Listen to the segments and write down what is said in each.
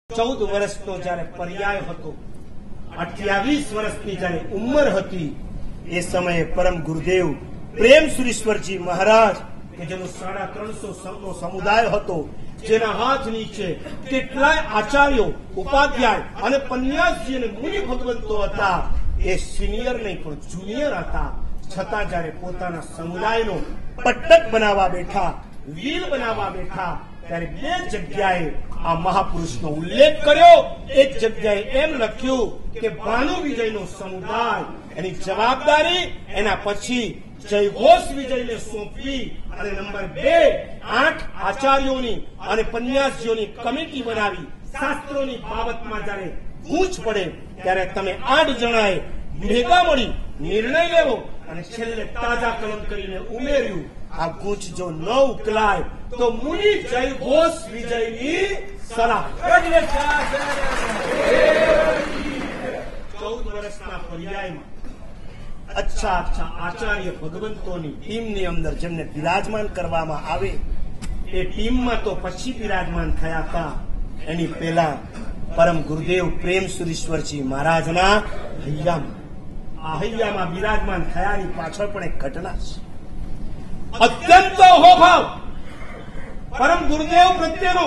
14 વર્ષનો જયારે પર્યાય હતો, 28 વર્ષની જયારે ઉંમર હતી, એ સમયે પરમ ગુરુદેવ પ્રેમ સુરીશ્વરજી મહારાજ કે જેનો 350 સંતનો સમુદાય હતો, જેના હાથ નીચે કેટલાય આચાર્યો, ઉપાધ્યાય અને પન્યાસજી અને મુનિ ભગવંતો હતા, એ સિનિયર નહીં પણ જુનિયર હતા. છતાં જયારે પોતાના સમુદાયનો પટ્ટક બનાવવા બેઠા, વીર બનાવવા બેઠા, ત્યારે બે જગ્યાએ આ મહાપુરુષનો ઉલ્લેખ કર્યો. એક જગ્યાએ એમ લખ્યું કે ભાનુ વિજયનો સમુદાય એની જવાબદારી એના પછી જયઘોષ વિજયને સોંપવી, અને નંબર 2 8 આચાર્યોની અને પન્યાસજીઓની કમિટી બનાવી શાસ્ત્રોની બાબતમાં જયારે ગૂંચ પડે ત્યારે તમે 8 જણાએ ભેગા મળી નિર્ણય લેવો, અને છેલ્લે તાજા કલમ કરીને ઉમેર્યું, આ ગૂંચ જો ન ઉકલાય તો મુનિ જયઘોષ વિજયની સલાહ. 14 વર્ષના પર્યાયમાં અચ્છા આચાર્ય ભગવંતોની ટીમની અંદર જેમને બિરાજમાન કરવામાં આવે, એ ટીમમાં તો પછી બિરાજમાન થયા હતા, એની પહેલા પરમ ગુરુદેવ પ્રેમ સુરીશ્વરજી મહારાજના હૈયામાં બિરાજમાન થયાની પાછળ પણ એક ઘટના છે. અત્યંત અહોભાવ પરમ ગુરુદેવ પ્રત્યેનો.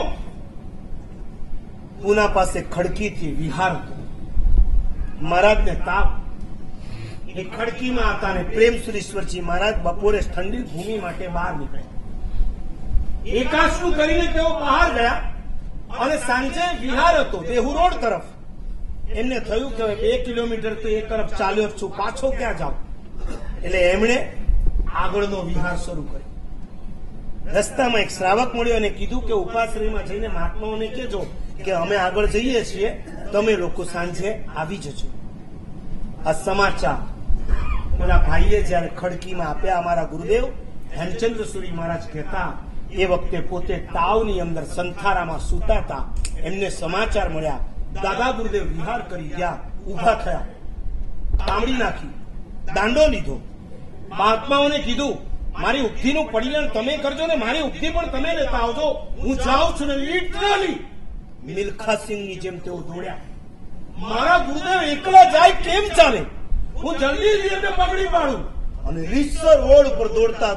પૂના પાસે ખડકીથી વિહાર હતો. મહારાજને તાપ, એ ખડકીમાં હતા ને પ્રેમ સુરીશ્વરજી મહારાજ બપોરે ઠંડી ભૂમિ માટે બહાર નીકળ્યા. એકાશનું કરીને તેઓ બહાર ગયા અને સાંજે વિહાર હતો દેહુ રોડ તરફ. એમને થયું કે 2 કિલોમીટર તો એક તરફ ચાલ્યો છું, પાછો ક્યાં જાઉં? એટલે એમણે આગળનો વિહાર શરૂ કર્યો. રસ્તામાં એક શ્રાવક મળ્યો અને કીધું કે ઉપાશ્રયમાં જઈને મહાત્માઓને કહેજો કે અમે આગળ જઈએ છીએ, તમે લોકો સાંજે આવી જજો. આ સમાચાર ઓલા ભાઈએ જયારે ખડકીમાં આપ્યા, અમારા ગુરુદેવ હેમચંદ્ર સુરી મહારાજ કહેતા, એ વખતે પોતે તાવની અંદર સંથારામાં સૂતા હતા, એમને સમાચાર મળ્યા. દાદા ગુરુદેવ વિહાર કરી ગયા, ઉભા થયા, તાંબડી નાખી, દાંડો લીધો, મહાત્માઓને કીધું મારી ઉક્તિનું પરિણામ તમે કરજો ને મારી ઉક્તિ પણ તમે લેતા આવજો, હું જાઉં છું. ને લિટરલી મિલ્ખાસિંહની જેમ તેઓ દોડ્યા. મારા ગુરુદેવ એકલા જાય કેમ ચાલે? હું જલ્દી એમને પકડી પાડું. અને રીતસર રોડ પર દોડતા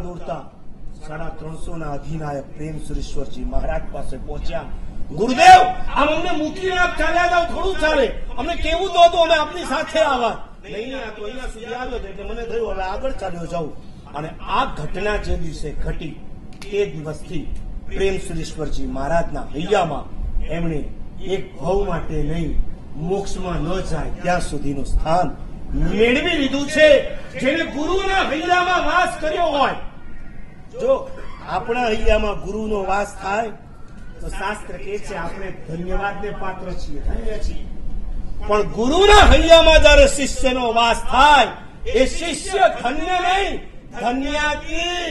350 ના અધિનાયક પ્રેમ સુરીશ્વરજી મહારાજ પાસે પહોંચ્યા. ગુરુદેવ, આમ અમને મૂકીને આપ ચાલ્યા જાવ, થોડું ચાલે, અમને કેવું તો હતું અમે આપની સાથે આવા. નહીં, આ તો અહીંયા સુધી આવ્યો હતો એટલે મને થયું હવે આગળ ચાલ્યો જાઉં. અને આ ઘટના જે દિવસે ઘટી, તે દિવસથી પ્રેમ સુરીશ્વરજી મહારાજના હૈયામાં એમણે એક ભવ માટે નહીં, મોક્ષમાં ન જાય ત્યાં સુધીનું સ્થાન મેળવી લીધું છે. જેને ગુરુના હૈયામાં વાસ કર્યો હોય, જો આપણા હૈયામાં ગુરુનો વાસ થાય તો શાસ્ત્ર કહે છે આપણે ધન્યવાદને પાત્ર છીએ, ધન્ય છીએ. પણ ગુરુના હૈયામાં જયારે શિષ્યનો વાસ થાય, એ શિષ્ય ધન્ય નહીં, ધન્યાતી.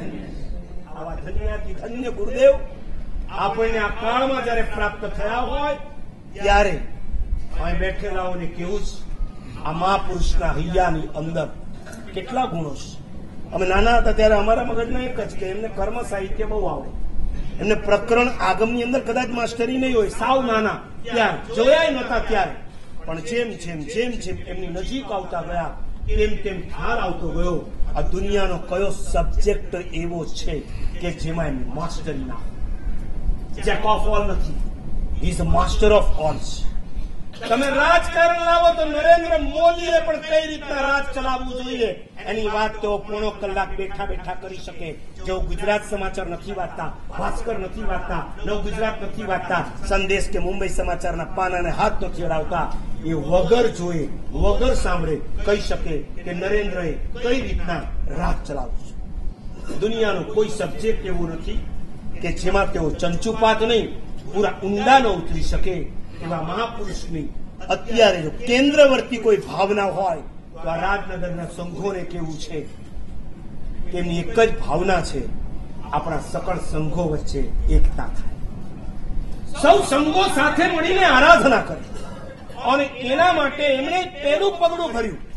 આવા ધન્યાતી ધન્ય ગુરુદેવ આપણને આ કાળમાં જયારે પ્રાપ્ત થયા હોય, ત્યારે અહીં બેઠેલાઓને કેવું છે, આ મહાપુરુષના હૈયાની અંદર કેટલા ગુણો છે. અમે નાના હતા ત્યારે અમારા મગજમાં એક જ કે એમને કર્મ સાહિત્ય બહુ આવડે, એમને પ્રકરણ આગમની અંદર કદાચ માસ્ટરી નહીં હોય, સાવ નાના ત્યારે જોયા નતા ત્યારે. પણ જેમ એમની નજીક આવતા ગયા, તેમ ખ્યાલ આવતો ગયો આ દુનિયાનો કયો સબ્જેક્ટ એવો છે કે જેમાં એમની માસ્ટરી ના હોય. જેક ઓફ ઓલ નથી, he is a master of alls. તમે રાજકારણ લાવો તો નરેન્દ્ર મોદીએ પણ કઈ રીતના રાજ ચલાવવું જોઈએ એની વાત તેઓ પોણો કલાક બેઠા કરી શકે. જેઓ ગુજરાત સમાચાર નથી વાંચતા, ભાસ્કર નથી વાંચતા, નવ ગુજરાત નથી વાંચતા, સંદેશ કે મુંબઈ સમાચારના પાનાને હાથ નથી અડાવતા, એ વગર જોએ વગર સાંભળે કહી શકે કે નરેન્દ્રએ કઈ રીતના રાજ ચલાવવું છે. દુનિયાનો કોઈ સબ્જેક્ટ એવો નથી કે જેમાં તેઓ ચંચુપાત નહીં, પૂરા ઊંડા ન ઉતરી શકે. એવા મહાપુરુષની અત્યારે જો કેન્દ્રવર્તી કોઈ ભાવના હોય તો આ રાજનગરના સંઘોને કેવું છે, તેમની એક જ ભાવના છે, આપણા સકળ સંઘો વચ્ચે એકતા થાય, સૌ સંઘો સાથે મળીને આરાધના કરે. અને એના માટે એમણે પહેલું પગલું ભર્યું